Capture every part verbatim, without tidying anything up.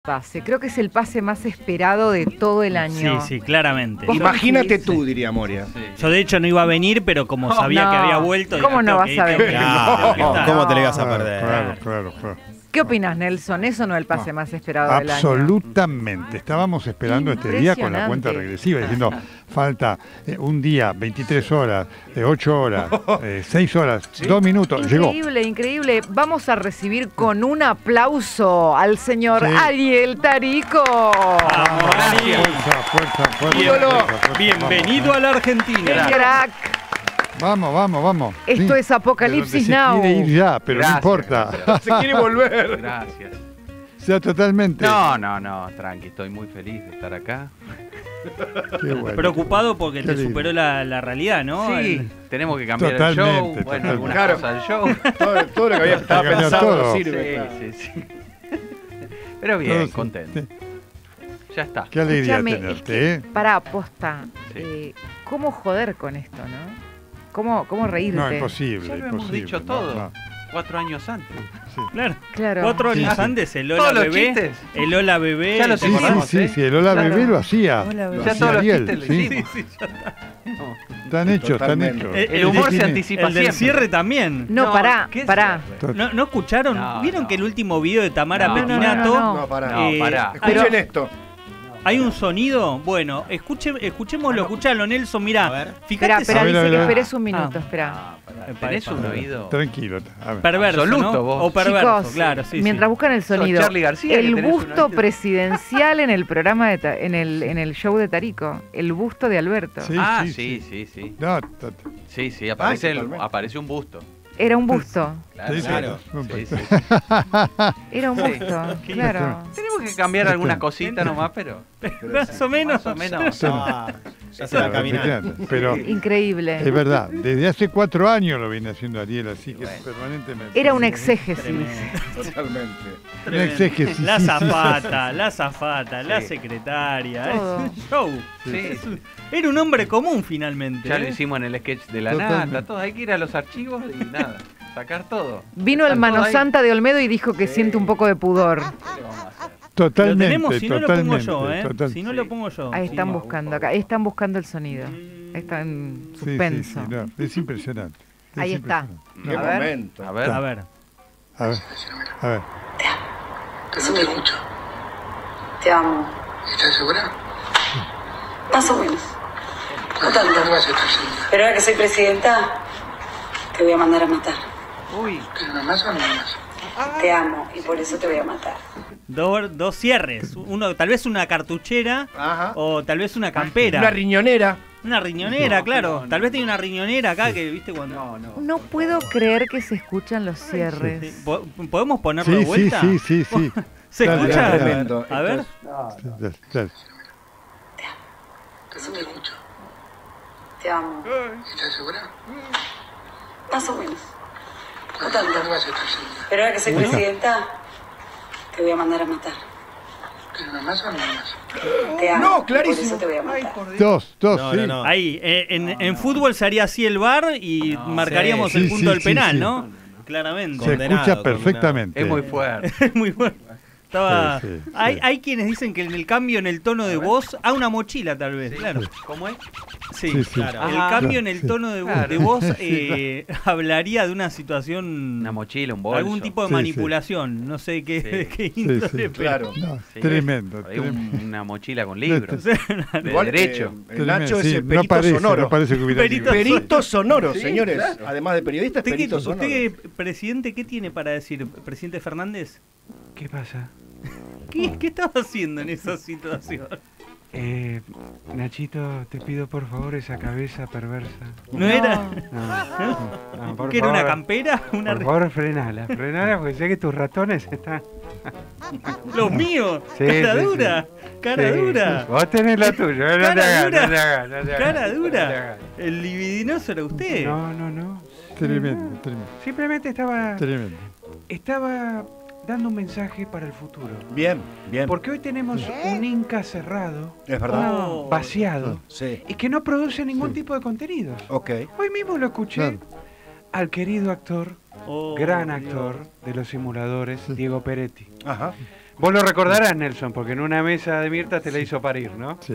Pase, creo que es el pase más esperado de todo el año. Sí, sí, claramente. Imagínate tú, diría Moria. Sí. Yo de hecho no iba a venir, pero como sabía no. que había vuelto... ¿Cómo no vas a venir? No, No. ¿Cómo te le ibas a perder? Claro, claro, claro. ¿Qué opinas, Nelson? ¿Eso no es el pase No, más esperado del año? Absolutamente. Estábamos esperando este día con la cuenta regresiva, diciendo, falta eh, un día, veintitrés horas, eh, ocho horas, eh, seis horas, ¿sí? dos minutos. Increíble, Llegó. increíble. Vamos a recibir con un aplauso al señor Sí. Ariel Tarico. Vamos, Ariel. Fuerza, fuerza, fuerza, Bien, fuerza, fuerza, bienvenido vamos, a la Argentina. Crack. Vamos, vamos, vamos. Esto Sí. es Apocalipsis De donde Now. se quiere ir ya, pero Gracias, no importa. gracias. Se quiere volver. Gracias. O sea, totalmente. No, no, no, tranqui, estoy muy feliz de estar acá. Qué bueno. Preocupado porque Qué te lindo. superó la, la realidad, ¿no? Sí, El- tenemos que cambiar Totalmente, el show, bueno, totalmente. algunas Claro. cosas del show. Todo, todo lo que había estaba Cambiar pensado todo. sirve. claro. Sí, sí, sí. Pero bien, Todo sí. contento. Sí. Ya está. Qué alegría Escúchame, es tenerte, que, ¿eh? pará, posta. Sí. eh, ¿Cómo joder con esto, no? ¿Cómo, cómo reírte? No, imposible. Ya lo hemos imposible, dicho no, todo. no. Cuatro años antes. Sí. Claro. Claro. Cuatro Sí, años sí. antes, el Todos Hola los Bebé. chistes. El Hola Bebé. Ya los ¿te Sí, hicimos. acordás? sí, sí, ¿eh? sí, el Hola Claro. Bebé lo hacía. Hola, Bebé. Lo Ya hacía todos los Ariel, chistes sí. lo hicimos. Sí, sí, ya está. No. Están hechos, están Totalmente. hechos. El, El humor del- se anticipa El del siempre. cierre también. No, No, pará, ¿qué pará. cierre? ¿No, ¿No escucharon? No, ¿Vieron no. que el último video de Tamara No, no, Petinato? no, no, No, pará. No, Eh, pará. Escuchen Pero- esto. Hay un sonido. Bueno, escuche, escuchémoslo, escuchalo, Nelson. Mirá, A ver. fíjate Espera, si espera, A ver, dice a ver, que a ver. esperes un minuto, Ah. espera. Ah, pará, Epa, ¿Tenés epa. un oído? Tranquilo. A ver. perverso, Absoluto, ¿no? vos. O perverso, Chicos, claro, sí, mientras sí. buscan el Sos sonido, Charly García, que el tenés un busto oído. presidencial en el programa de Ta- en el en el show de Tarico, el busto de Alberto. Sí, Ah, sí, sí, sí, sí. No, to- to- Sí, sí, aparece, el- totalmente. aparece un busto. Era un busto, Claro, sí, claro. Sí, sí. era un Sí. busto, Qué claro. Tenemos que cambiar algunas cositas nomás, pero Más o menos. más o menos. Ya, ya se va caminando. Pero Increíble. es verdad, desde hace cuatro años lo viene haciendo Ariel, así que permanentemente. Era un exégesis. Totalmente. Un exégesis, La sí, sí. zafata, la zafata, la Sí. secretaria. Todo. Es un show. Sí. Es un- Era un hombre común finalmente. Ya ¿eh? lo hicimos en el sketch de la Totalmente. nata, todo. Hay que ir a los archivos y nada, sacar todo. Vino el Están Mano todos ahí. Santa de Olmedo y dijo que siente un poco de pudor. ¿Qué vamos a hacer? Lo Totalmente, tenemos, si no lo pongo totalmente, yo, ¿eh? total- Si no Sí. lo pongo yo. Ahí Sí. están buscando acá, ahí están buscando el sonido. Mm. Ahí está en Sí, sí, suspenso. sí, no, es impresionante. Es Ahí está. impresionante. Qué A ver. momento. A ver, A ver. A ver, a ver. Que no te escucho. Te amo. ¿Estás segura? Más o menos. No tanto. No vas a estar segura. Pero ahora que soy presidenta, te voy a mandar a matar. uy, ¿Pero nada más o nada más? Te amo y por eso te voy a matar. Dos, dos cierres. Uno, tal vez una cartuchera Ajá. o tal vez una campera. Una riñonera. Una riñonera, No, claro. no, no. Tal vez tiene una riñonera acá que, viste, cuando... no, no. No puedo creer que se escuchan los Sí. cierres. Po- ¿Podemos ponerlo de Sí, sí, vuelta? sí, sí, sí. ¿Se Dale, escucha? dale, dale. Tremendo. A ver. Dale, dale. Que no te escucho. Te amo. ¿Estás segura? Más o menos. No No tanto. vas a estar segura. Pero ahora que soy presidenta, te voy a mandar a matar. ¿Pero nada más o nada más? Te amo. No, y por clarísimo. eso te voy a Ay, matar. por Dios. Dos, dos, No, sí. no, no. Ahí, eh, en, en fútbol se haría así el bar y No. marcaríamos Sí, el sí, punto sí, del penal, sí. ¿no? Claramente. Se Condenado, escucha condenado. perfectamente. Es muy fuerte. Es muy bueno. Estaba... Sí, sí, hay, sí. hay quienes dicen que en el cambio en el tono de voz, a una mochila tal vez, claro. ¿Cómo es? Sí, Sí, sí. Claro. el Ah, cambio claro, en el sí. tono de, vo- Claro. de voz eh, hablaría de una situación, Una mochila, un bolso. algún tipo de Sí, sí. manipulación, no sé qué, Sí. qué Sí, índole, sí. pero- Claro. No, Sí. tremendo, Hay un- tremendo. una mochila con libros. Sí. De Igual, derecho. eh, el Nacho es Sí, el no perito parece, sonoro. no parece que hubiera Perito libros. Perito sonoro, Sí, señores. claro. Además de periodista, es ¿Usted, qué, perito sonoro. usted, presidente, qué tiene para decir, presidente Fernández? ¿Qué pasa? ¿Qué, qué estaba haciendo en esa situación? Eh, Nachito, te pido por favor esa cabeza perversa. ¿No era? No, no, por ¿Qué era una favor. campera? Una Por re- favor, frenala, frenala porque sé que tus ratones están... Los míos, Sí, cara sí, dura, cara Sí, dura. Vos tenés lo tuyo, eh, no Cara te hagas, dura. no te hagas, no te hagas, Cara no te dura. hagas. El libidinoso era usted. No, no, no. Tremendo, tremendo, Simplemente estaba, tremendo. estaba dando un mensaje para el futuro. Bien, bien. Porque hoy tenemos un Inca cerrado, Es verdad. Oh. vaciado, Sí. y que no produce ningún Sí. tipo de contenidos. Ok. Hoy mismo lo escuché Claro. al querido actor, Oh, gran Dios. actor de los simuladores, Sí. Diego Peretti. Ajá. Vos lo recordarás, Nelson, porque en una mesa de Mirta te la hizo parir, ¿no? Sí.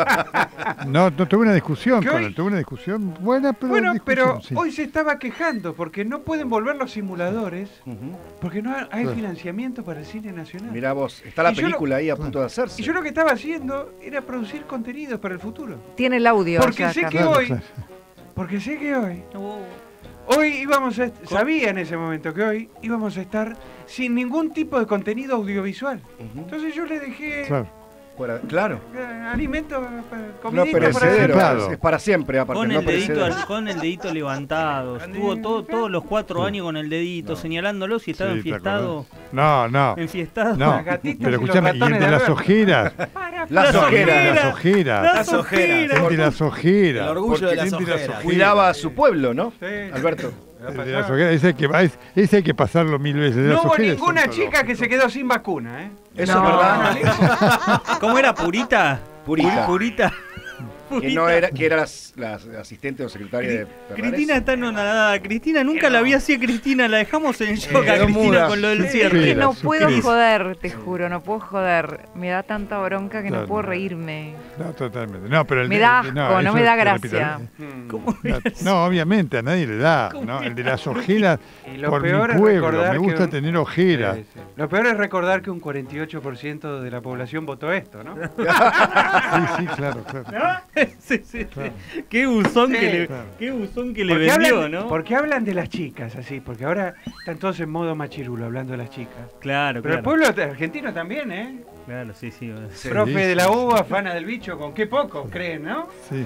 No, no tuve una discusión ¿Qué con hoy? él, tuve una discusión buena, pero Bueno, discusión, pero sí. hoy se estaba quejando porque no pueden volver los simuladores Ujú. porque no hay Claro. financiamiento para el cine nacional. Mirá vos, está la Y yo lo- película ahí a punto de hacerse. Y yo lo que estaba haciendo era producir contenidos para el futuro. Tiene el audio. Porque ya, sé que Carlos. hoy, claro. porque sé que hoy, hoy íbamos a, est- sabía en ese momento que hoy íbamos a estar sin ningún tipo de contenido audiovisual. Ujú. Entonces yo le dejé Claro. Fuera- claro. eh, alimento, eh, No comidita para perecedero, Claro. es, es para siempre, aparte, Con no el, dedito, perecedero. al- con el dedito levantado. Estuvo todo, todos los cuatro años con el dedito, señalándolos y estaba Sí, ¿te enfiestado. acordás? No, no. Enfiestado. No, Las gatitas pero y los escúchame, y el ratones de de las Alberto. ojeras. Las Las El ojeras. de las ojeras. ojeras. Las Las ojeras. El de las ojeras. El orgullo de las Porque el de ojeras. Cuidaba a su pueblo, ¿no? Sí. Alberto. El de las ojeras, ese hay que, es- ese hay que pasarlo mil veces. El de No las hubo ojeras es ninguna chica ontológico. que se quedó sin vacuna, ¿eh? Eso No. es verdad. ¿Cómo era? ¿Purita? Purita. Purita. Que no era, que era la, la asistente o secretaria de Ferrares. Cristina está anonadada. Cristina nunca la vi así a Cristina. La dejamos en shock a quedó Cristina muda. con lo del Es cierre. que Supera, no puedo supera. joder, te juro, no puedo joder. Me da tanta bronca que Claro, no puedo no. reírme. No, totalmente. No, pero el Me de- da de- asco, no eso me da te repito, gracia. Mm. ¿Cómo No, era eso? no, obviamente a nadie le da, ¿Cómo ¿no? era? El de las ojeras, Y lo por mi peor es pueblo, recordar me que gusta un- tener ojeras. Sí, sí. Lo peor es recordar que un cuarenta y ocho por ciento de la población votó esto, ¿no? Sí, sí, claro, claro. Sí, sí, sí. Claro. Qué buzón Sí. que le, Claro. qué buzón que le Porque vendió, hablan, ¿no? porque hablan de las chicas así, porque ahora están todos en modo machirulo hablando de las chicas. Claro, Pero el claro. pueblo argentino también, ¿eh? Claro, sí, sí. Sí. Profe sí, de la sí, U, afana del bicho, con qué poco creen, ¿no? Sí.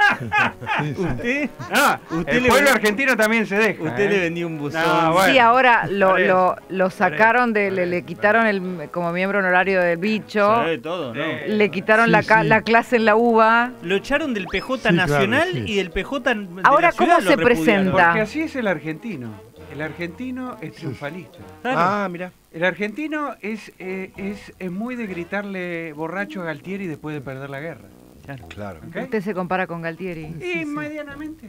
Sí, sí. ¿Usted? Ah, Usted el le pueblo vendió- argentino también se deja. Usted ¿eh? le vendió un buzón. No, bueno. Sí, ahora lo, Por eso. lo, lo sacaron, de, le, le quitaron el como miembro honorario del bicho, Sabe todo, ¿no? Sí. le quitaron Sí, la, ca- sí. la clase en la uva. Lo echaron del P J Sí, Nacional claro, sí. y del P J de Ahora, la ciudad ¿cómo lo se repudiaron. presenta? Porque así es el argentino. El argentino es triunfalista. Claro. Ah, mira. El argentino es, eh, es, es muy de gritarle borracho a Galtieri después de perder la guerra. Claro. ¿Ok? Usted se compara con Galtieri. Y medianamente.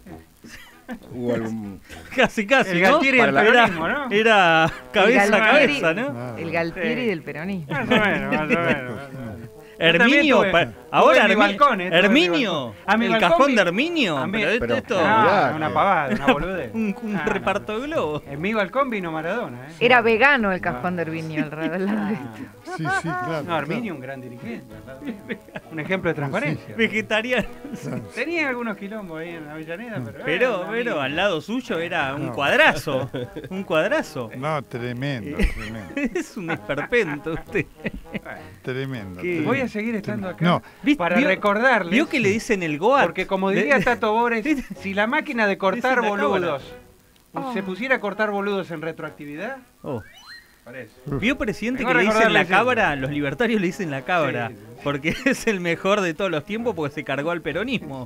Hubo algún... Casi, casi, El ¿no? Galtieri del Para la- peronismo, ¿no? Era cabeza El a Galtieri- cabeza, ¿no? Claro. El Galtieri Sí. del peronismo. Más o menos, más o menos. más o menos. Herminio, Yo también tuve- pa- ahora tuve mi Hermi- balcón, eh, tuve mi Herminio, balcón. A mi el balcón cajón vi- de Herminio, a mí- pero esto, pero- esto Ah, Mirá, una que- pavada, una boludez. un, un Ah, no, reparto de globos. En mi balcón vino Maradona, ¿eh? Era vegano el cajón de Herminio, al lado del lado de- Ah, Sí, sí, claro. no, Arminio, un gran dirigente. ¿verdad? Un ejemplo de transparencia. Vegetariano. Tenía algunos quilombos ahí en Avellaneda, pero. Pero, era un pero amigo. al lado suyo era un No. cuadrazo. Un cuadrazo. No, tremendo, tremendo, Es un esperpento usted. Bueno, tremendo. ¿Qué? tremendo. voy a seguir estando acá No, ¿Viste? para ¿Vio- recordarles. Vio que le dicen el Goat. Porque como De- diría de- Tato Bores, si la máquina de cortar Dice la boludos cámara. se pusiera a cortar boludos en retroactividad, Oh. parece. ¿Vio, presidente, Vengo que a le dicen la recordarle siempre. cabra? Los libertarios le dicen la cabra. Sí, sí, sí. Porque es el mejor de todos los tiempos porque se cargó al peronismo.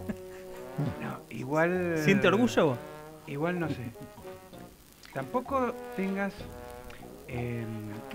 No, igual. ¿Siente orgullo? Igual no sé. Tampoco tengas. em,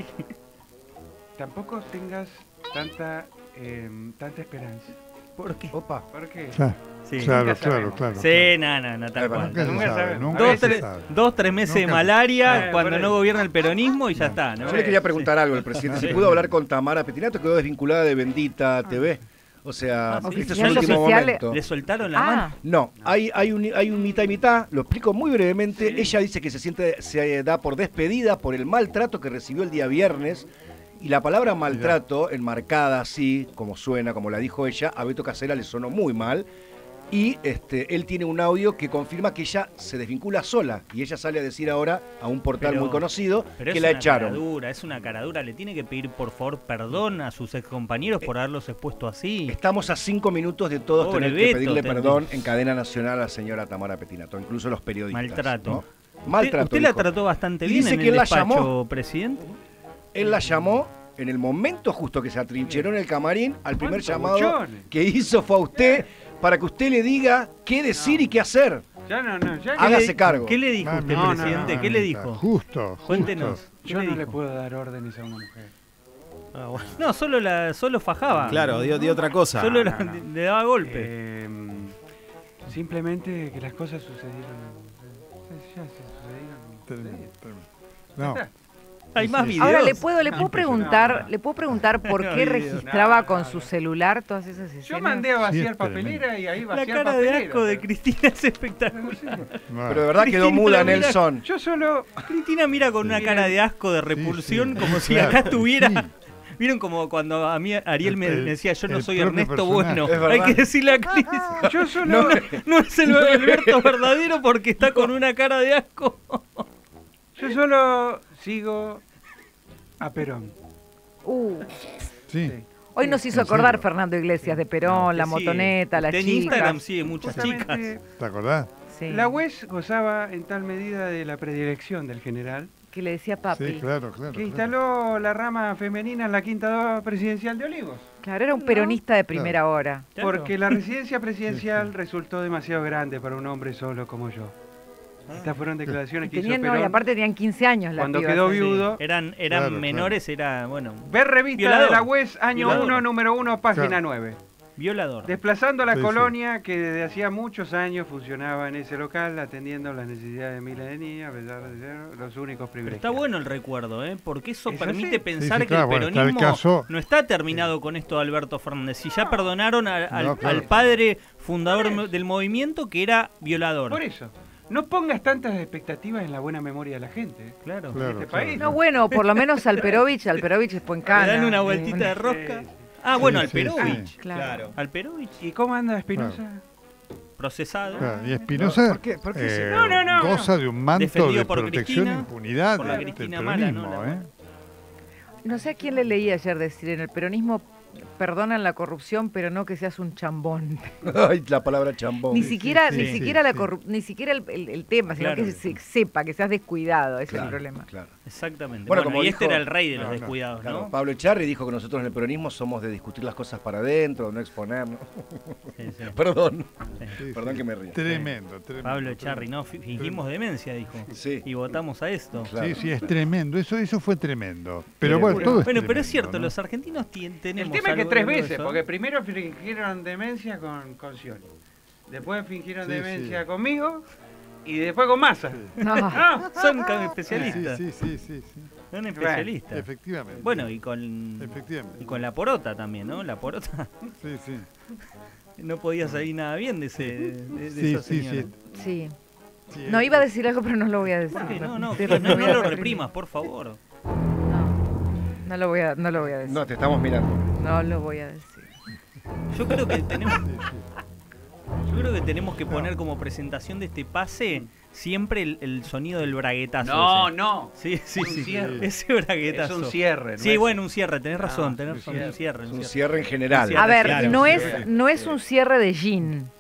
tampoco tengas tanta em, tanta esperanza. ¿Por qué? Opa. ¿Por qué? Claro, Sí. claro, Nunca claro, sabemos. claro. Sí, no, no, no, tal Nunca cual. Nunca se Nunca sabe, sabemos. nunca A Dos, veces se tres, sabe. dos, tres meses de Nunca- malaria Eh, cuando por no eso. gobierna el peronismo y ya está, ¿no? Yo le quería preguntar algo al presidente. Si Sí. pudo hablar con Tamara Petinato, quedó desvinculada de Bendita T V. O sea, Ah, sí. este es un Oficial, último oficial, momento. Le soltaron la Ah, mano. No, hay, hay, un, hay un mitad y mitad, lo explico muy brevemente. Ella dice que se siente, se da por despedida por el maltrato que recibió el día viernes. Y la palabra maltrato, enmarcada así, como suena, como la dijo ella, a Beto Casella le sonó muy mal. Y este, él tiene un audio que confirma que ella se desvincula sola. Y ella sale a decir ahora a un portal Pero- muy conocido Pero que es la una echaron. caradura, es una caradura. Le tiene que pedir por favor perdón a sus excompañeros por haberlos expuesto así. Estamos a cinco minutos de todos Pobre tener que Beto, pedirle te- perdón en cadena nacional a la señora Tamara Petinato, incluso los periodistas. Maltrato. ¿no? ¿Usted, Maltrato. usted la dijo. trató bastante Y bien dice en que el él la despacho, llamó. presidente. Él la llamó en el momento justo que se atrincheró en el camarín. Al primer ¿Cuántos llamado buchones? que hizo fue a usted para que usted le diga qué decir y qué hacer. Ya no, no, ya Hágase que- cargo. ¿Qué le dijo usted, Mamita, no, no, presidente? no, ¿Qué le mamita, dijo? Justo, justo. Cuéntenos. ¿Qué Yo no le dijo? puedo dar órdenes a una mujer. Ah, bueno. No, solo la solo fajaba. Claro, dio, dio otra cosa. Solo No, la- no, no. le daba golpe. Eh, simplemente que las cosas sucedieron. Ya se sucedieron. como Tremendo, sucedieron. tremendo. Ya No, está. Hay más videos. Ahora le puedo, le puedo No, preguntar, no. le puedo preguntar por No, qué video. registraba No, con no, su no. celular todas esas escenas. Yo mandé a Sí, vaciar es papelera y ahí La vaciar cara de papelera. asco de pero- Cristina es espectacular. Bueno, Pero de verdad quedó Cristina muda, lo mira- Nelson. Yo solo... Cristina mira con una Sí. cara de asco, de repulsión, sí, como si claro, acá estuviera... sí. ¿Vieron como cuando a mí Ariel me, El- me decía yo no el soy propio Ernesto personaje. Bueno? Es verdad. Hay que decirle a Cris, Yo solo... no, no es el Alberto verdadero porque está con una cara de asco. Yo solo sigo a Perón. Uh, sí. hoy nos hizo ¿En acordar serio? Fernando Iglesias de Perón, la Sí, motoneta, la usted en chica. Instagram sigue muchas chicas. Justamente, ¿Te acordás? Sí. la U E S gozaba en tal medida de la predilección del general Que le decía papi. Sí, claro, claro. que claro. instaló la rama femenina en la quinta presidencial de Olivos. Claro, era un peronista de primera hora. Claro. Porque la residencia presidencial resultó demasiado grande para un hombre solo como yo. Estas fueron declaraciones Y, que hizo tenían, no, y Perón aparte tenían quince años la cuando pibas quedó ahí. viudo. Eran, eran Claro, menores, era, bueno, Ver revista Violador. de la U E S, año Violador. uno, número uno, página Claro. nueve. violador. Desplazando a la Sí, sí. colonia que desde hacía muchos años funcionaba en ese local, atendiendo las necesidades de miles de niñas, a pesar de ser los únicos Pero privilegios. está bueno el recuerdo, ¿eh? Porque eso ¿Es permite así? pensar Sí, sí, que claro, el bueno, está el peronismo caso- no está terminado con esto de Alberto Fernández. Si ya perdonaron a- al, No, claro. al padre fundador mo- del movimiento que era violador. Por eso, no pongas tantas expectativas en la buena memoria de la gente. ¿eh? Claro. Claro, este claro, país. No, bueno, por lo menos Alperovich, Alperovich es Le Puencana. dan una vueltita de rosca. Sí, sí. Ah, bueno, Sí, al sí, Perovich. sí. Claro. Al Perovich ¿Y cómo anda Espinosa? procesado. Claro, y Espinosa ¿Por qué? ¿Por qué se- eh, No, no, no, goza de un manto Defendido de por protección Cristina, e impunidad por la del Cristina mala, ¿no? peronismo, La- ¿eh? No sé a quién le leí ayer decir, en el peronismo perdonan la corrupción, pero no que seas un chambón. Ay, la palabra chambón. Ni siquiera, sí, ni sí, siquiera la sí. corru- ni siquiera el, el- el tema, sino Claro. que se sepa, que seas descuidado, ese es Claro, el problema. claro. Exactamente. Bueno, Bueno, como y este dijo- era el rey de los No, no, descuidados, Claro, ¿no? Pablo Echarri dijo que nosotros en el peronismo somos de discutir las cosas para adentro, no exponernos. Sí, sí. Perdón, Sí, perdón sí. que me ría. Tremendo, tremendo. Pablo Echarri, no, fi- fingimos demencia, dijo. Sí. Y votamos a esto. Claro. Sí, sí, es tremendo. Eso, eso fue tremendo. Pero Sí, bueno, bueno. todo es Bueno, pero es tremendo, cierto, ¿no? los argentinos tien- tenemos El tema es que algo tres de veces, eso. porque primero fingieron demencia con, con Scioli, después fingieron Sí, demencia sí. conmigo y después con Massa. No. Ah, Son ca- Sí, especialistas. sí, sí, sí, sí. Son especialistas. Efectivamente. Bueno, y con, Efectivamente. y con la porota también, ¿no? La porota Sí, sí. no podía salir nada bien de, ese, de, de Sí, esa sí, señora. sí. Sí. Sí, No, es- iba a decir algo, pero no lo voy a decir. ¿Por qué? No, no, Sí, no, no voy a lo reprimir. reprimas, por favor. No, no lo voy a, no lo voy a decir. No, te estamos mirando. No lo voy a decir. Yo creo que tenemos, sí, sí. yo creo que tenemos que poner como presentación de este pase siempre el, el sonido del braguetazo. no, ese. no. Sí, sí, Un sí. cierre. Ese braguetazo. Es un cierre. no Sí, es- bueno, un cierre, tenés razón, Ah, tenés un razón, cierre. un cierre. Es un un cierre. cierre en general. cierre. A ver, Claro, no sí, es, sí. no es un cierre de jean.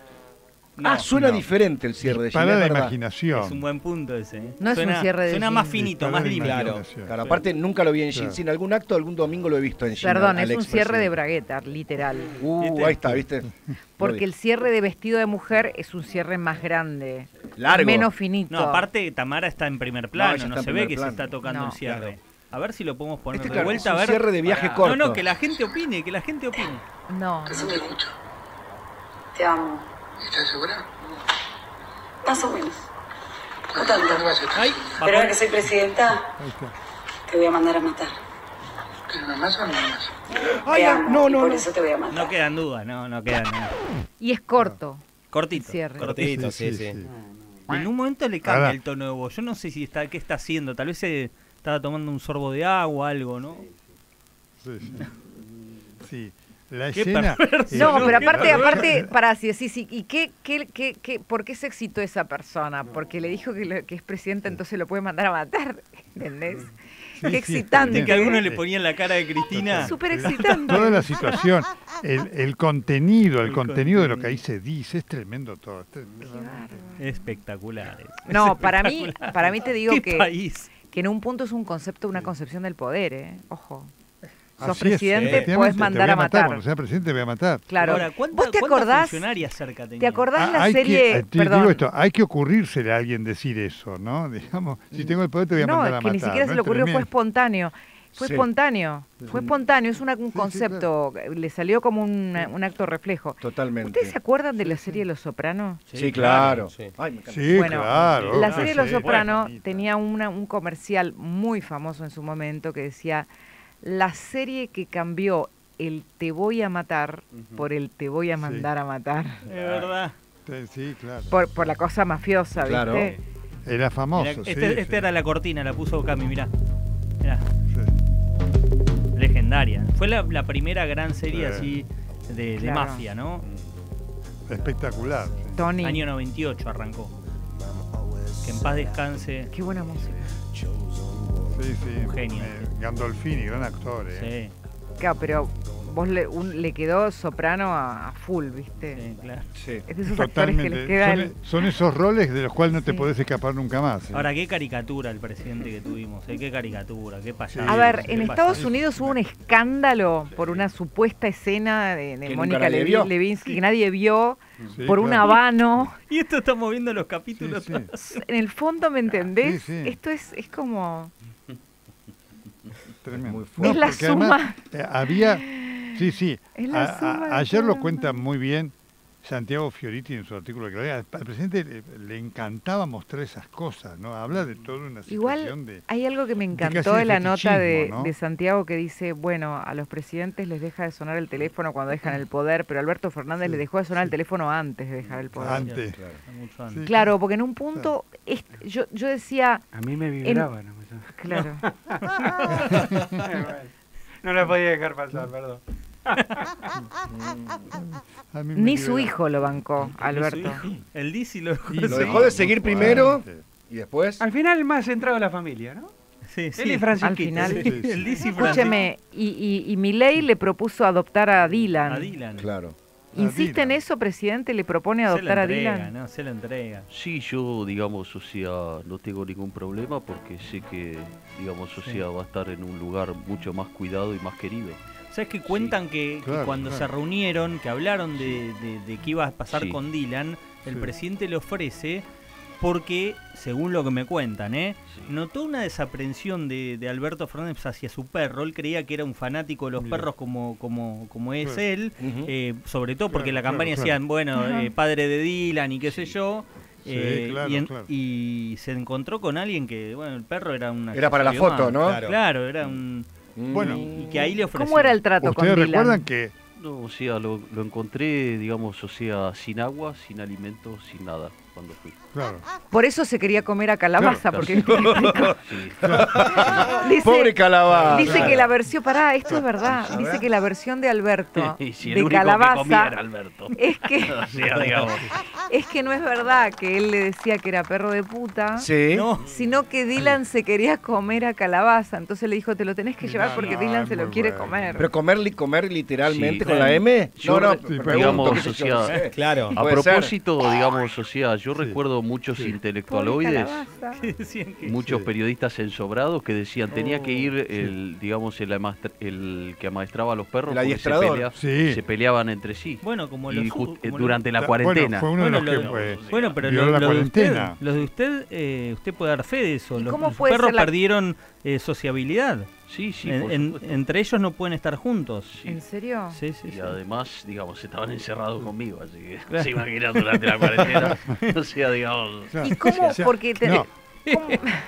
No, ah, suena no. diferente el cierre de Para Gillette, la ¿verdad? imaginación. es un buen punto ese. ¿eh? No es un Suena- cierre de Suena jean. más finito, Dispara más la limpio. imaginación. Claro, aparte nunca lo vi en Gin. Claro. Sin algún acto, algún domingo lo he visto en Gin. Perdón, al es un cierre de expresidente. bragueta, literal. Uh, Este- ahí está, ¿viste? Porque el cierre de vestido de mujer es un cierre más grande. Largo. Menos finito. No, aparte Tamara está en primer plano, ella no, está en se ve primer que plano. se está tocando No. el cierre. Claro. A ver si lo podemos poner Este, de claro, vuelta. es un a ver. cierre de viaje Pará. corto. No, no, que la gente opine, que la gente opine. No. No te escucho. Te amo. ¿Estás segura? Más o menos. No No tanto. me vas a Ay, estar Pero ahora que soy presidenta, Ahí está. te voy a mandar a matar. ¿Quieres más o no más? Ay, Te ah, amo, no, y no, por no. eso te voy a matar. no quedan dudas, no, no quedan dudas. Y es corto. Cortito. El cierre. Cortito, sí, sí. En un momento le cambia Ahora- el tono de voz. Yo no sé si está, qué está haciendo. Tal vez se estaba tomando un sorbo de agua o algo, ¿no? Sí, sí. Sí. La Qué escena. perverso. eh, No, pero qué aparte, perverso. aparte, para sí, sí, sí. ¿Y qué, qué, qué, qué, por qué se excitó esa persona? Porque le dijo que, lo- que es presidenta, entonces lo puede mandar a matar. ¿Entendés? Sí, Qué sí, excitante. Viste que algunos le Sí. ponían la cara de Cristina. Súper excitante. Toda la situación, el, el contenido, el, El contenido de lo contenido. que ahí se dice, es tremendo todo. es tre- Espectaculares. No, para mí, para mí te digo ¿Qué que, país? que en un punto es un concepto, una concepción del poder, ¿eh? Ojo. Sos Así es, presidente, efectivamente, podés te mandar voy a matar. Cuando sea presidente, te voy a matar. Claro. Ahora, ¿cuánta- ¿Vos te cuántas acordás? funcionarias cerca tenía? ¿Te acordás la Ah, hay serie? que, te Perdón. digo esto, hay que ocurrírsele a alguien decir eso, ¿no? Digamos, si tengo el poder te voy a No, mandar a que matar. ni siquiera ¿no? se le Es ocurrió, fue tremendo. espontáneo. Fue Sí. espontáneo, Sí. fue espontáneo, es una- un Sí, sí, concepto, le salió como un, un acto reflejo. Totalmente. ¿Ustedes se acuerdan de la serie Los Sopranos? Sí, claro. Sí. Ay, me encanta. Sí, Bueno, claro. La ah, serie de Los sí. Sopranos Buenita. tenía una- un comercial muy famoso en su momento que decía, la serie que cambió el te voy a matar por el te voy a mandar a matar. Es verdad. Sí, sí, claro. Por, por la cosa mafiosa, Claro. ¿viste? Era famoso, Mirá, sí, este, sí. esta era la cortina, la puso Cami, mirá. Mirá, Sí. legendaria. Fue la, la primera gran serie Sí. así de, de Claro. mafia, ¿no? Espectacular. sí. Tony, Año noventa y ocho arrancó. Que en paz descanse. qué buena música. Sí, sí. Un genio. Eh, Gandolfini, gran actor. Eh. Sí, Claro, pero vos le, un- le quedó Soprano a, a full, ¿viste? sí, claro. Sí. Es de esos actores que les Totalmente. queda Son, el... son esos roles de los cuales no te Sí. podés escapar nunca más. eh. Ahora, qué caricatura el presidente que tuvimos, ¿eh? Qué caricatura, qué payaso. A ver, Sí, en qué Estados payaso. Unidos hubo un escándalo por una supuesta escena de, de Que Mónica nunca nadie Levi- vio. Levinsky que nadie vio Sí, por un claro. habano. Y esto estamos viendo los Sí, capítulos. sí. En el fondo, ¿me entendés? Sí, sí. Esto es, es como... Tremendo. Muy fuerte. Es la porque además, suma. eh, había. Sí, sí. Es la A- a- suma de ayer lo todo. cuenta muy bien Santiago Fioriti en su artículo que al, al presidente le, le encantaba mostrar esas cosas, ¿no? Habla de toda una situación Igual de. hay algo que me de encantó casi de la nota de, fetichismo, ¿no? de Santiago que dice, bueno, a los presidentes les deja de sonar el teléfono cuando dejan el poder, pero Alberto Fernández Sí, le dejó de sonar sí. el teléfono antes de dejar el poder. Antes. Claro. Mucho antes. Sí. Claro, porque en un punto es- yo, yo decía, A mí me vibraba. No, me- claro, no la podía dejar pasar, perdón. A mí me ni su libera. hijo lo bancó, Alberto. El Dizzy lo dejó Y de Lo seguir. dejó de seguir primero Fuerte. y después. Al final el más centrado en la familia, ¿no? Sí, sí. Él y Francisquito. Al final. Sí, sí, sí. El Dizzy Escúcheme, y, y, y Milei le propuso adoptar a Dylan. A Dylan. Claro. ¿Insiste en Dylan. eso, presidente? ¿Le propone Se adoptar la a entrega, Dylan? ¿no? Se la entrega. Sí, yo, digamos, o sea, no tengo ningún problema porque sé que, digamos, o Sí. sea, va a estar en un lugar mucho más cuidado y más querido. ¿Sabes que cuentan que, que Claro, cuando claro. se reunieron, que hablaron de, de, de qué iba a pasar Sí. con Dylan, el Sí. presidente le ofrece porque, según lo que me cuentan, ¿eh? Sí. notó una desaprensión de, de Alberto Fernández hacia su perro. Él creía que era un fanático de los Mira. perros como, como, como es Claro. él, Ujú. eh, sobre todo porque Claro, la campaña claro, decían, bueno, Ajá. eh, padre de Dylan y qué sé yo. Sí, eh, claro, y, en- claro. y se encontró con alguien que, bueno, el perro era una... Era para la accesorio foto, más. ¿no? Claro. Claro, era un... Bueno. Y que ahí le ofreció. ¿Cómo era el trato con Ustedes Dylan? recuerdan que No, o sea, lo, lo encontré, digamos, o sea, sin agua, sin alimentos, sin nada, cuando fui. claro, Por eso se quería comer a Calabaza, Claro, porque viste que explicó. Sí. Dice, Pobre Calabaza. dice que la versión, pará, esto es verdad, A dice ver. que la versión de Alberto, Y si el de único que comía era Calabaza, Alberto. es que, O sea, digamos. es que no es verdad que él le decía que era perro de puta, Sí. No, sino que Dylan se quería comer a Calabaza, entonces le dijo, te lo tenés que llevar No, porque no, Dylan es se lo muy quiere bueno. comer. Pero comer, li- comer literalmente Sí. con la M. Yo No, no, re- pregunto, digamos, qué sé o yo, sea, no sé. Claro. A Puede ser. propósito, digamos, o sea, yo Sí. recuerdo muchos Sí. Pobre intelectualoides, Calabaza. que decían que... muchos Sí. periodistas ensobrados que decían tenía que ir Sí. el, digamos, el, amaestra- el que amaestraba a los perros El porque se, adiestrador. pelea- Sí. se peleaban entre sí. Bueno, como Y los... ju- eh, como durante la Ta- cuarentena. Bueno, fue uno Bueno, de los que lo- fue. Bueno, pero violó lo, la lo de usted, cuarentena. lo de usted, eh, usted puede dar fe de eso. ¿Y Los, cómo los puede perros ser la- perdieron eh, sociabilidad. Sí, sí, En- por en- supuesto. entre ellos no pueden estar juntos. Sí. ¿En serio? Sí, sí, Y sí. además, digamos, estaban encerrados conmigo, así que Claro. se imaginan durante la cuarentena. O sea, digamos. Claro. ¿Y cómo? O sea, Porque te- no, ¿cómo?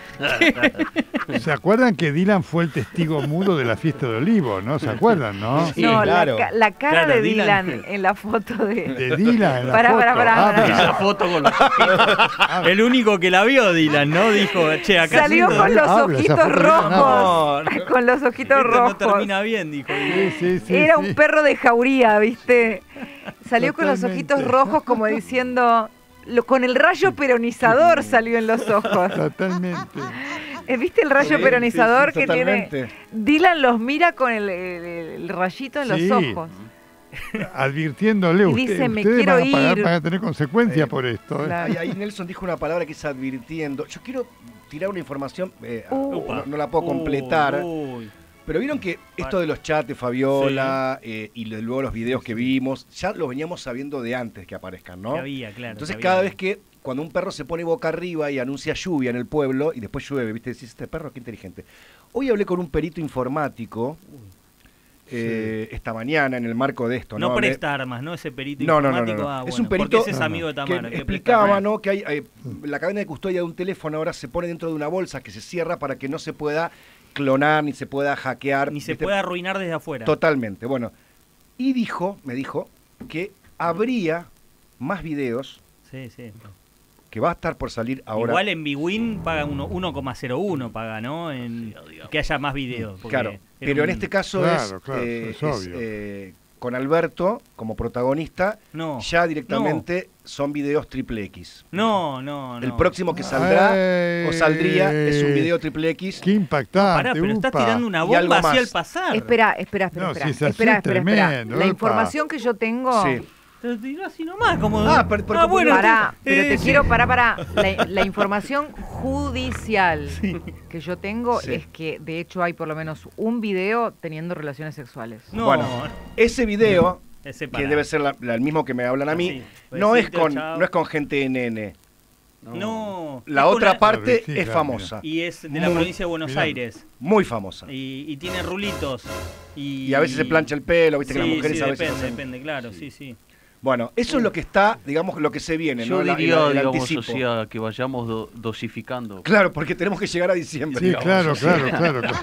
¿se acuerdan que Dylan fue el testigo mudo de la fiesta de Olivos, no? ¿Se acuerdan, no? Sí, no, claro. la, ca- la cara Claro, de Dylan. Dylan en la foto de... De Dylan en la Pará, foto. pará, pará, Ah, pará. pero- Esa foto con los El único que la vio, Dylan, ¿no? Dijo, che, acá Salió siento- con los Habla, esa ojitos foto no rojos. No, no. Con los ojitos Esto no rojos. termina bien, dijo. Sí, sí, sí, Era sí. un perro de jauría, ¿viste? Salió con los Totalmente. ojitos rojos como diciendo... Lo, con el rayo peronizador salió en los ojos. Totalmente. Eh, ¿Viste el rayo Sí, peronizador sí, sí, que tiene? totalmente. Dylan los mira con el, el- el rayito en Sí. los ojos. Advirtiéndole, Y usted- dice, "Me ustedes quiero van a, pagar, ir". van a tener consecuencias Eh, por esto. ¿eh? Claro. Ahí, ahí Nelson dijo una palabra que es advirtiendo. Yo quiero tirar una información, eh, Uh. Upa. no, no la puedo completar, Uy, pero vieron que esto de los chats de Fabiola eh, y de- luego los videos que vimos, ya los veníamos sabiendo de antes que aparezcan, ¿no? que había, claro. Entonces que cada había. vez que cuando un perro se pone boca arriba y anuncia lluvia en el pueblo y después llueve, ¿viste? Decís, este perro qué inteligente. hoy hablé con un perito informático eh, esta mañana en el marco de esto. No, No, presta Hablé- armas, ¿no? Ese perito No, no, no, informático. no, no. Ah, Es bueno, un perito porque ese es amigo de que Tamara. que explicaba, presta ¿no? Que hay, hay- la cadena de custodia de un teléfono ahora se pone dentro de una bolsa que se cierra para que no se pueda clonar ni se pueda hackear. Ni se ¿viste? puede arruinar desde afuera. Totalmente. Bueno, y dijo, me dijo, que habría más videos Sí, sí. que va a estar por salir ahora. Igual en Bwin paga uno- uno coma cero uno, paga, ¿no? En, que haya más videos. porque Claro, es pero en un- este caso Claro, es, claro, eh, es es, obvio. eh, con Alberto como protagonista, No, ya directamente son videos triple X. no, no, no. El próximo que saldrá o saldría es un video triple X. Qué impactante. Pará, pero estás upa. tirando una Y algo bomba hacia más. el pasar. Espera, espera, espera, No, espera. si es así, espera, es espera, espera. tremendo, La epa. información que yo tengo. Sí. Te lo tiró así nomás, como... Ah, pero- pero ah, como bueno. no- Pará, pero eh, te sí. quiero, pará, pará. La, la información judicial que yo tengo Sí. es que de hecho hay por lo menos un video teniendo relaciones sexuales. No, Bueno, ese video, ese que para. debe ser la- la- el mismo que me hablan a mí, Sí, no, es besito, con, chao. no es con gente N N. No. La es con otra la- parte Claro, sí, es claro, famosa, Y es de la Muy- provincia de Buenos mirá. Aires. muy famosa. Y, y tiene rulitos. Y, Y a veces se plancha el pelo, viste Sí, que las mujeres sí, a veces depende, hacen- depende, claro, sí, sí. Bueno, eso es lo que está, digamos, lo que se viene, Yo ¿no? La- diría, el- el digamos, anticipo. o sea, que vayamos do- dosificando. Claro, porque tenemos que llegar a diciembre. Sí, digamos. claro, claro, claro, claro.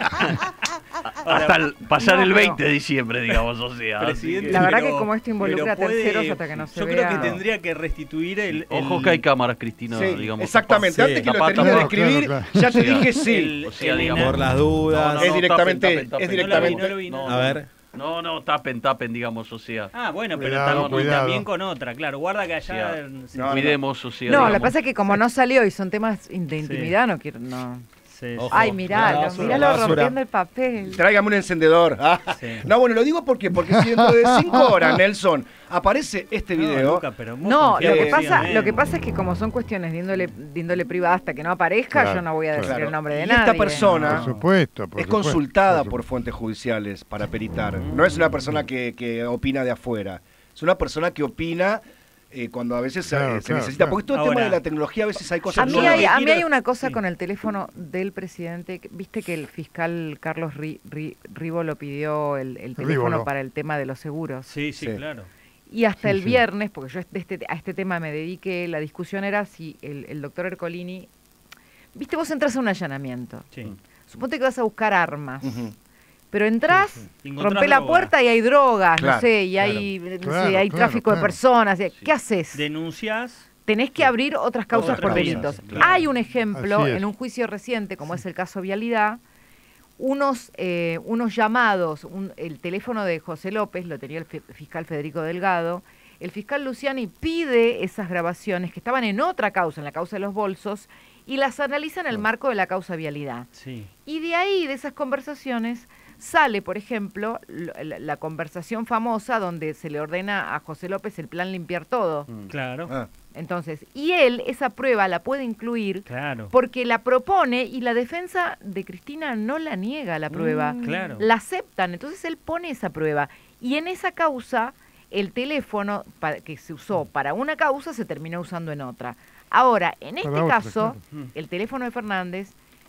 Hasta el- pasar no, el pero- veinte de diciembre, digamos, o sea. así Presidente, que- La verdad pero- que como esto involucra pero puede- terceros hasta que no se Yo vea. creo que tendría que restituir el... Ojo el- que hay cámaras, Cristina, Sí, digamos. exactamente. Sí. Antes que lo Tapá, termine de tapá. escribir, Claro, ya te O sea, dije sí. el- O sea, el digamos, Por las dudas. No, es no, directamente, tapen, tapen, es tapen. directamente. No lo vi, no lo vi, no. A ver. No, no, tapen, tapen, digamos, o sea. Ah, bueno, pero Cuidado, tam- cuidado. también con otra, claro. Guarda que allá... Sí, se- No, no. Cuidemos, o sea. No, lo digamos. que pasa es que como no salió y son temas in- de intimidad, no quiero, no. sí, Ojo. Ay, la miralo, basura, miralo la basura. rompiendo el papel. Tráigame un encendedor. Ah. Sí. No, bueno, lo digo porque, porque si dentro de cinco horas, Nelson, aparece este No, video. Luca, pero vos No, confiá lo que eh, en pasa, mí. lo que pasa es que como son cuestiones de índole, de índole privada hasta que no aparezca, Claro, yo no voy a decir claro. el nombre de Y nadie. esta persona- Por supuesto. por es supuesto, consultada por por supuesto. fuentes judiciales para peritar. No es una persona que, que opina de afuera. Es una persona que opina eh, cuando a veces se- Claro, se claro, necesita. claro. Porque todo el Ahora, tema de la tecnología a veces hay cosas A mí, que no- hay, a mí quiero- hay una cosa sí. con el teléfono del presidente. que- Viste que el fiscal Carlos Ri- Ri- Rivolo pidió el, el teléfono Rivolo. para el tema de los seguros. Sí, sí, Sí. claro. Y hasta Sí, el sí. viernes, porque yo este- este- a este tema me dediqué, la discusión era si el, el doctor Ercolini... Viste, vos entras a un allanamiento. Sí. Suponte que vas a buscar armas. Ujú. Pero entras, Y encontrás rompés la droga. puerta y hay drogas, Claro, no sé, y claro. hay, no sé, Claro, hay claro, tráfico de claro. personas. y- ¿Qué haces? Denunciás. Tenés que abrir otras causas Otras por causas, delitos. claro. Hay un ejemplo Así es. en un juicio reciente, como es el caso Vialidad, unos, eh, unos llamados, un- el teléfono de José López, lo tenía el fi- fiscal Federico Delgado, el fiscal Luciani pide esas grabaciones que estaban en otra causa, en la causa de los bolsos, y las analiza en el marco de la causa Vialidad. Sí. Y de ahí, de esas conversaciones, sale, por ejemplo, lo- la, la conversación famosa donde se le ordena a José López el plan limpiar todo. Mm. Claro. Ah, Entonces, y él esa prueba la puede incluir Claro. porque la propone y la defensa de Cristina no la niega la prueba, Claro. la aceptan, entonces él pone esa prueba. Y en esa causa, el teléfono pa- que se usó para una causa se terminó usando en otra. Ahora, en este Para otra, caso, claro. el teléfono de Fernández,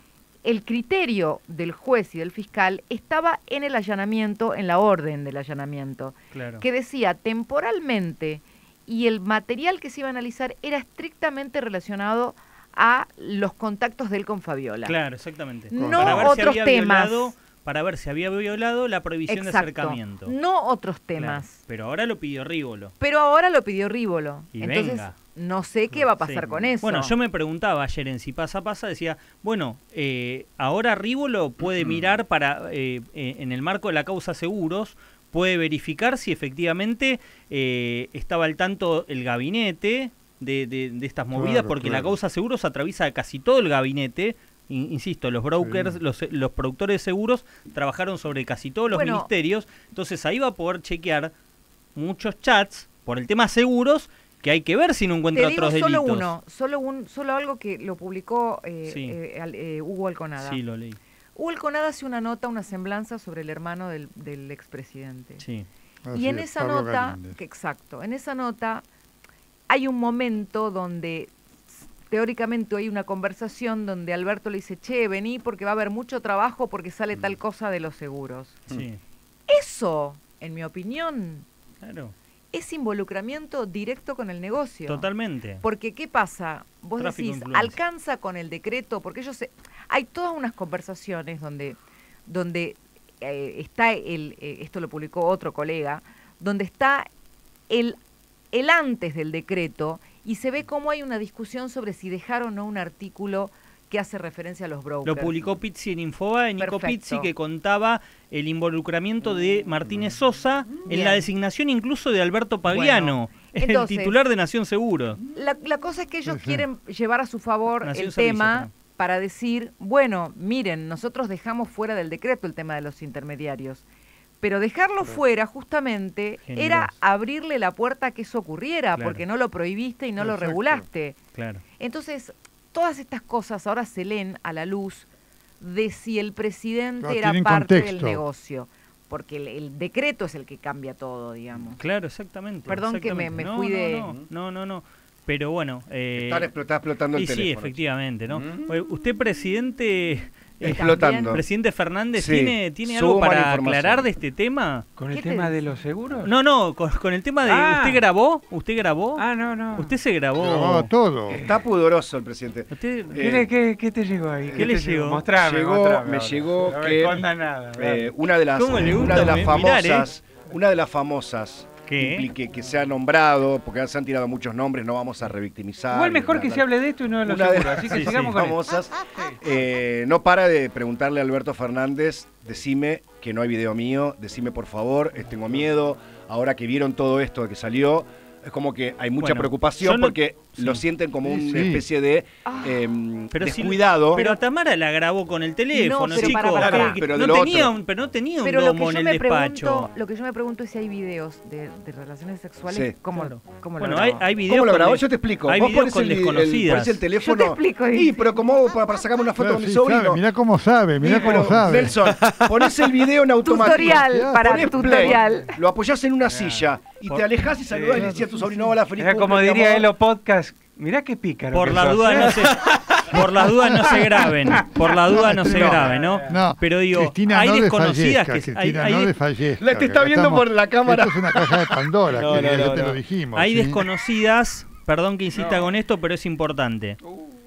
el criterio del juez y del fiscal estaba en el allanamiento, en la orden del allanamiento, Claro. que decía temporalmente y el material que se iba a analizar era estrictamente relacionado a los contactos de él con Fabiola. Claro, exactamente. No Para ver si otros había temas. violado- para ver si había violado la prohibición de Exacto. acercamiento. No otros Claro. temas. Pero ahora lo pidió Rívolo. Pero ahora lo pidió Rívolo. Y Entonces, venga. no sé qué va a pasar Sí. con eso. Bueno, yo me preguntaba ayer en Si Pasa Pasa, decía, bueno, eh, ahora Rívolo puede mirar para, eh, eh, en el marco de la causa seguros, puede verificar si efectivamente eh, estaba al tanto el gabinete de, de- de estas movidas, Claro, porque la claro. causa seguros atraviesa casi todo el gabinete. In- Insisto, los brokers, Sí. los, los productores de seguros trabajaron sobre casi todos los Bueno. ministerios, entonces ahí va a poder chequear muchos chats por el tema seguros que hay que ver si no encuentra Te digo otros solo delitos. uno, solo un, solo algo que lo publicó eh, Sí. eh, al- eh, Hugo Alconada. Sí, lo leí. Hugo Alconada hace una nota, una semblanza sobre el hermano del, del expresidente. Sí. Así Y en es, esa Pablo nota, Galíndez. que exacto, en esa nota hay un momento donde teóricamente hay una conversación donde Alberto le dice, che, vení porque va a haber mucho trabajo porque sale tal cosa de los seguros. Sí. Eso, en mi opinión, Claro. es involucramiento directo con el negocio. Totalmente. Porque, ¿qué pasa? Vos Tráfico de decís, influencia. alcanza con el decreto, porque ellos... Se, hay todas unas conversaciones donde, donde eh, está el... Eh, esto lo publicó otro colega, donde está el, el antes del decreto y se ve cómo hay una discusión sobre si dejar o no un artículo que hace referencia a los brokers. Lo publicó Pizzi en Infobae, Nico Perfecto. Pizzi, que contaba el involucramiento de Martínez Sosa en Bien. la designación incluso de Alberto Pagliano, Bueno, el entonces, titular de Nación Seguro. La, la cosa es que ellos Sí, sí. quieren llevar a su favor Nación el Servicio, tema perdón. para decir, bueno, miren, nosotros dejamos fuera del decreto el tema de los intermediarios. Pero dejarlo fuera justamente Generoso. era abrirle la puerta a que eso ocurriera, Claro. porque no lo prohibiste y no lo Exacto. regulaste. Claro. Entonces, todas estas cosas ahora se leen a la luz de si el presidente Claro, era tienen parte del contexto. negocio. Porque el, el decreto es el que cambia todo, digamos. Claro, exactamente. Perdón que me- exactamente. me No, fui no, de- No, no, no, no. Pero bueno... Eh, Están explo- está explotando el y sí, teléfono. efectivamente, ¿no? Oye, Usted, presidente... eh, Explotando. Presidente Fernández, Sí. ¿tiene, ¿tiene Subo algo mala para información. aclarar de este tema? ¿Con ¿Qué el te tema de dice? los seguros? No, no, con, con el tema de... Ah. ¿Usted grabó? ¿Usted grabó? Ah, no, no. ¿Usted se grabó? Grababa todo. Está pudoroso el presidente. ¿Usted... ¿Qué, Eh, le- qué- qué te llegó ahí? ¿Qué le te llegó? Mostrame, Llegó- mostrame me ahora. llegó No me que, escondas nada. Eh, una de las, ¿Cómo le gusta una de las mi- famosas, mirar, una de las famosas ¿Qué? impli- que, que se ha nombrado, porque se han tirado muchos nombres, no vamos a revictimizar. Igual y mejor bla, que bla. se hable de esto y no de los Una de seguros, las así que sí, sigamos sí, con esto. famosas, eh, no para de preguntarle a Alberto Fernández, decime que no hay video mío, decime por favor, eh, tengo miedo, ahora que vieron todo esto que salió, es como que hay mucha Bueno, preocupación yo no- porque sí. lo sienten como Sí, una sí. especie de Ah. em, Pero si- descuidado. Pero Tamara la grabó con el teléfono, No, pero chicos. para, para, Claro, para. que- pero de no, lo tenía otro. un, pero no tenía un Pero lo que, domo yo en me el despacho. pregunto, lo que yo me pregunto es si hay videos de, de relaciones sexuales. Sí. ¿Cómo, Claro. cómo lo Bueno, hay, grabó? hay videos ¿Cómo lo con grabó? de- Yo te explico. Hay Vos videos pones con el, el- desconocidas. pones el teléfono. Yo te explico, Sí, pero ¿cómo para, para sacarme una foto Claro, con mi sí, sobrino? sabe, mirá cómo sabe, mirá Sí, cómo pero, sabe. Nelson, pones el video en automático. Tutorial, para Ponés play, tutorial. lo apoyás en una silla y te alejás y saludás y le decís a tu sobrino, hola, feliz Era como cumple, mi diría amor. Elo Podcast. Mirá qué pícaro. Por que la sos, duda ¿eh? no se, por las dudas no se graben, por la duda no se No, graben, ¿no? No, Pero digo, Cristina, hay no desconocidas desfallezca, que hay, Cristina, hay no de- desfallezca, La te está que viendo estamos- por la cámara. Esto es una caja de Pandora, No, que no, ya no, te no. lo dijimos. hay ¿sí? desconocidas, perdón que insista con esto, pero es importante.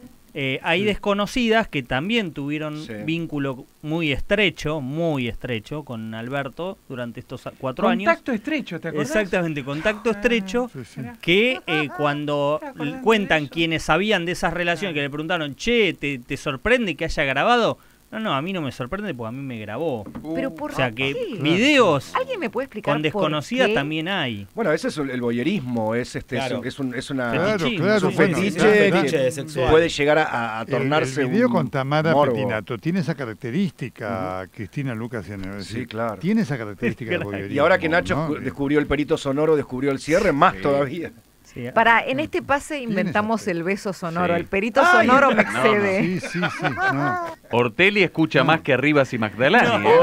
Eh, hay desconocidas que también tuvieron Sí. vínculo muy estrecho, muy estrecho con Alberto durante estos a- cuatro años. Contacto estrecho, ¿te acordás? Exactamente, contacto estrecho, Sí, sí. que eh, cuando ¿te acordás de cuentan eso? quienes sabían de esas relaciones, que le preguntaron, che, ¿te, te sorprende que haya grabado? No, no, a mí no me sorprende porque a mí me grabó. Pero por O sea que qué? videos ¿Alguien me puede explicar con por desconocidas qué? también hay. Bueno, ese es el voyerismo, es este, Claro. es, un, es una Claro, Fetichismo, claro, es un bueno, fetiche claro, que fetiche sexual. puede llegar a, a El- tornarse el, video un con Tamara morbo. Petinato tiene esa característica, Cristina Lucas, en el- Sí, claro. tiene esa característica del voyerismo, Y ahora que Nacho ¿no? descu- descubrió el perito sonoro, descubrió el cierre, más Sí. todavía. Sí, Para, en este pase inventamos ese el beso sonoro. Sí. El perito Ay, sonoro me no, no. excede. Sí, sí, sí. No, Ortelli escucha más que Rivas y Magdalani. ¿eh?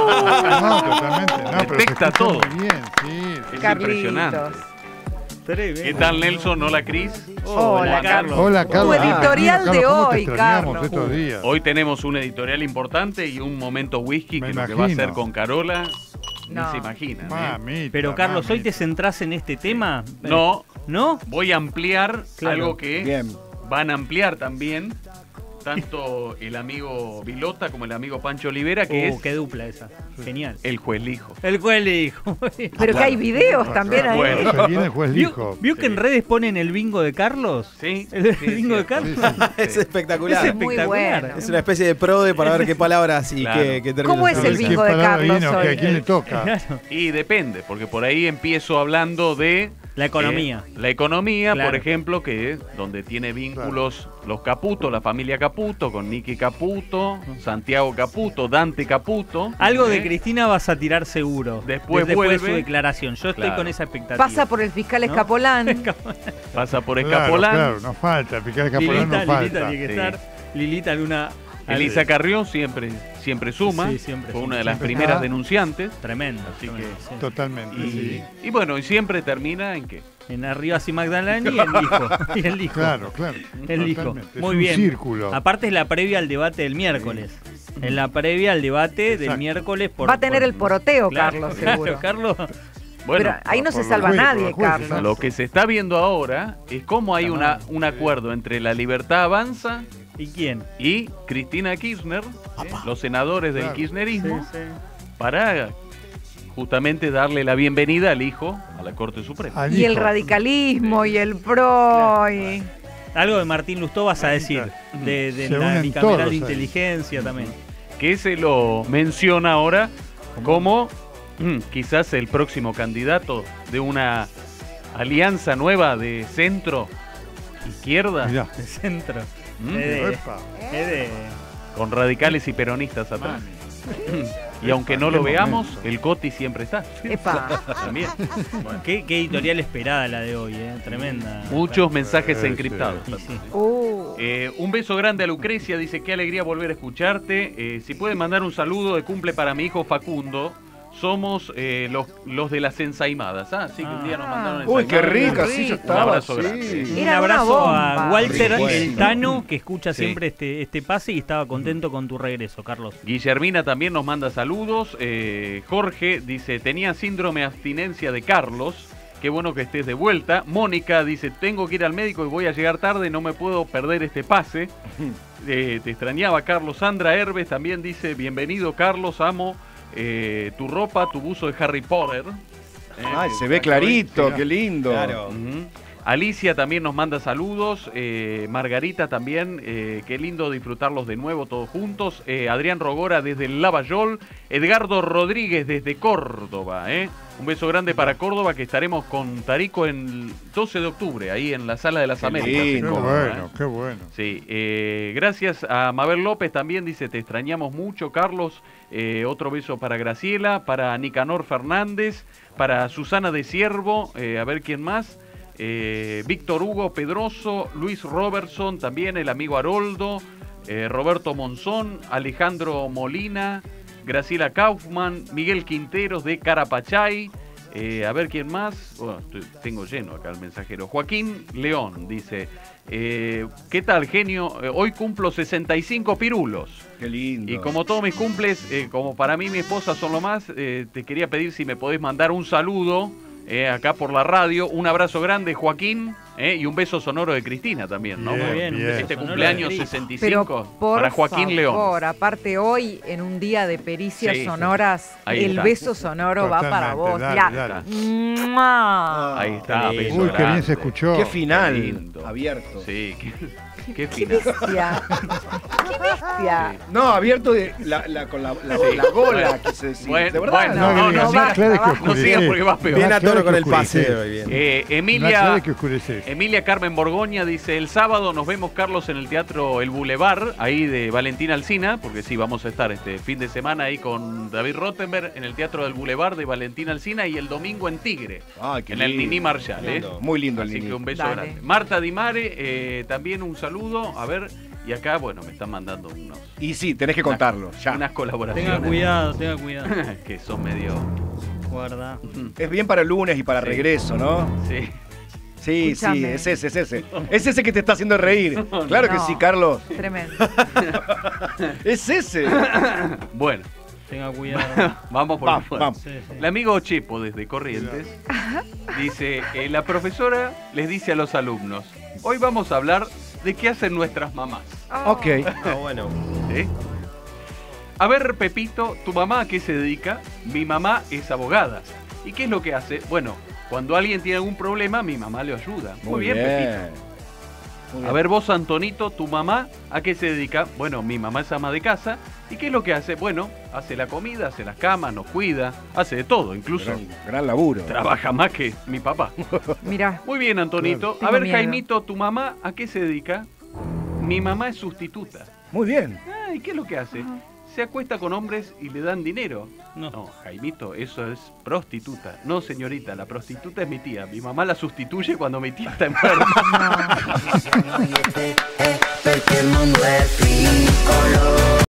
no, totalmente. No, pero se Detecta escucha todo. muy bien, sí. Es Carlitos. impresionante. Tremendo. ¿Qué tal, Nelson? Hola, Cris. Hola, Carlos. Hola, Carlos. Tu editorial Ah, de ¿cómo te hoy, extrañamos Carlos. estos días? Hoy tenemos un editorial importante y un momento whisky Me que lo que va a imagino. hacer con Carola No. no se imaginan. ¿eh? Mamita, Pero Carlos, ¿hoy te mamita. centrás en este tema? No, ¿No? voy a ampliar Claro. algo que Bien. van a ampliar también tanto el amigo Vilota como el amigo Pancho Olivera, que Uh, es qué dupla esa. Genial. el juez Lijo. El juez le dijo. Pero que hay videos también ahí. Bueno. Se viene el juez ¿Vio, Lijo. vio que en redes ponen el bingo de Carlos? Sí. ¿El sí, bingo de cierto. Carlos? Sí, sí. Es espectacular. Es Muy espectacular. bueno. Es una especie de prode para ver qué palabras y Claro. qué, qué términos. ¿Cómo es se el utilizan. bingo de palabra Carlos vino? hoy? ¿A quién le toca? Claro. Y depende, porque por ahí empiezo hablando de La economía. eh, la economía, Claro. por ejemplo, que es donde tiene vínculos los Caputo, la familia Caputo, con Nicky Caputo, Santiago Caputo, Dante Caputo. Algo de ¿eh? Cristina vas a tirar seguro. Después después de su vuelve. declaración. Yo estoy Claro. con esa expectativa. Pasa por el fiscal ¿No? Escapolán. Pasa por Claro, Escapolán. claro, no falta, picar Escapolán Lilita, no Lilita falta. tiene que Sí. estar. Lilita, alguna, Elisa Carrión siempre, siempre suma, Sí, siempre, fue sí, una de las siempre primeras está. denunciantes. Tremendo. Así tremendo, que- sí. Totalmente. Y, sí. y bueno, y siempre termina en qué. En Arriba y Magdalena y el hijo. Y el hijo. Claro, claro. El hijo. Totalmente. Es Muy un bien. círculo. Aparte es la previa al debate del miércoles. En la previa al debate del Exacto. miércoles por, Va a tener por- el poroteo, Claro, Carlos, claro, seguro. Carlos. Bueno, Pero ahí no por se los salva jueces, nadie, por los jueces, Carlos. lo que se está viendo ahora es cómo hay una, un acuerdo entre la Libertad Avanza ¿Y quién? y Cristina Kirchner, ¿eh? los senadores del Claro. kirchnerismo, Sí, sí. para justamente darle la bienvenida al hijo a la Corte Suprema. Al Y el hijo. radicalismo y el pro. y- Algo de Martín Lustó vas a decir, de, de Se la unen bicameral todos de ahí. inteligencia también. Que se lo menciona ahora como mm, quizás el próximo candidato de una alianza nueva de centro izquierda Mirá. De centro. mm, Es de- Epa. es de- con radicales y peronistas atrás. Y aunque no lo Qué veamos, momento. el Coti siempre está. Epa. También. ¿Qué, qué editorial esperada la de hoy, eh? Tremenda. Muchos mensajes Sí, encriptados. Sí, sí. Uh. Eh, un beso grande a Lucrecia, dice qué alegría volver a escucharte. Eh, si pueden mandar un saludo de cumple para mi hijo Facundo. Somos eh, los, los de las ensaimadas. Ah, sí, que un día nos mandaron Uy, qué ensaimadas. rica, sí, yo Un estaba. abrazo sí. grande. Un Era una abrazo a bomba. Walter Riquísimo. el Tano, que escucha Sí. siempre este, este pase y estaba contento con tu regreso, Carlos. Guillermina también nos manda saludos. Eh, Jorge dice, tenía síndrome de abstinencia de Carlos. Qué bueno que estés de vuelta. Mónica dice, tengo que ir al médico y voy a llegar tarde, no me puedo perder este pase. Eh, te extrañaba, Carlos. Sandra Herbes también dice, bienvenido, Carlos, amo eh, tu ropa, tu buzo de Harry Potter. Eh, Ay, que se ve saca clarito, Mirá. qué lindo. Claro. hoy. Ujú. Alicia también nos manda saludos, eh, Margarita también, eh, qué lindo disfrutarlos de nuevo todos juntos, eh, Adrián Rogora desde el Lavallol, Edgardo Rodríguez desde Córdoba, eh. Un beso grande para Córdoba, que estaremos con Tarico el doce de octubre, ahí en la Sala de las Qué Américas. en Qué lindo. Córdoba, bueno, eh. qué bueno. Sí, eh, gracias a Mabel López también, dice, te extrañamos mucho, Carlos. Eh, otro beso para Graciela, para Nicanor Fernández, para Susana de Siervo, eh, a ver quién más. Eh, Víctor Hugo Pedroso, Luis Robertson, también el amigo Haroldo, eh, Roberto Monzón, Alejandro Molina, Graciela Kaufman, Miguel Quinteros de Carapachay, eh, a ver quién más. Bueno, estoy- tengo lleno acá el mensajero. Joaquín León dice, eh, ¿qué tal, genio? Eh, hoy cumplo sesenta y cinco pirulos. Qué lindo. Y como todos mis cumples, eh, como para mí y mi esposa son lo más, eh, te quería pedir si me podés mandar un saludo eh, acá por la radio. Un abrazo grande, Joaquín, eh, y un beso sonoro de Cristina también, ¿no? Bien, Muy bien, un bien. beso Este sonoro cumpleaños de Cris. sesenta y Pero cinco por para Joaquín favor, León. aparte hoy, en un día de pericias Sí, sí. sonoras, Ahí el está. beso sonoro va para Totalmente, vos. dale, Mirá. dale. ¡Mua! Ahí está, Qué beso lindo. Uy, qué bien se grande. escuchó. Qué final Qué lindo. abierto. Sí, qué, qué ¡Qué final. bestia! ¡Qué bestia! No, abierto de la, la- con la, la, Sí. la gola, quise decir. Bueno, de verdad. bueno, No, no, no, no, no, siga- basta, claro que basta. no sigas oscurece. porque vas peor. Bien Más a tono claro con que el pase oscurece. hoy, bien. Eh, Más Emilia, claro que oscureces. Emilia Carmen Borgoña dice, el sábado nos vemos, Carlos, en el Teatro El Boulevard, ahí de Valentín Alsina, porque sí, vamos a estar este fin de semana ahí con David Rottenberg en el Teatro del Boulevard de Valentín Alsina y el domingo en Tigre, Ay, qué en el lindo. Nini Marshall. ¿eh? Lindo. Muy lindo el Así Nini. que un beso Dale. grande. Marta Di Mare, eh, también un saludo, a ver, y acá, bueno, me están mandando unos, Y sí, tenés que contarlo, ya. unas colaboraciones. Tenga cuidado, tenga cuidado. que son medio... Guarda. Es bien para el lunes y para Sí. regreso, ¿no? Sí. Sí, Escúchame. sí, es ese, es ese. Es ese que te está haciendo reír. Claro que No. sí, Carlos. Tremendo. Es ese. Bueno, Tenga cuidado. vamos por Vamos, el fuerte. vamos. Sí, sí. El amigo Chepo desde Corrientes dice, eh, la profesora les dice a los alumnos, hoy vamos a hablar de qué hacen nuestras mamás. Ok. Ah, bueno. ¿Sí? A ver, Pepito, ¿tu mamá a qué se dedica? Mi mamá es abogada. ¿Y qué es lo que hace? Bueno, cuando alguien tiene algún problema, mi mamá le ayuda. Muy, bien, Pepito. Muy A bien. ver vos, Antonito, ¿tu mamá a qué se dedica? Bueno, mi mamá es ama de casa. ¿Y qué es lo que hace? Bueno, hace la comida, hace las camas, nos cuida, hace de todo, incluso Gran, gran laburo. trabaja más que mi papá. Mirá. Muy bien, Antonito. Tengo A ver, miedo. Jaimito, ¿tu mamá a qué se dedica? Mi mamá es sustituta. Muy bien. Ah, ¿y qué es lo que hace? Se acuesta con hombres y le dan dinero. No. No, Jaimito, eso es prostituta. No, señorita, la prostituta es mi tía. Mi mamá la sustituye cuando mi tía está enferma. No. perché il mondo è piccolo.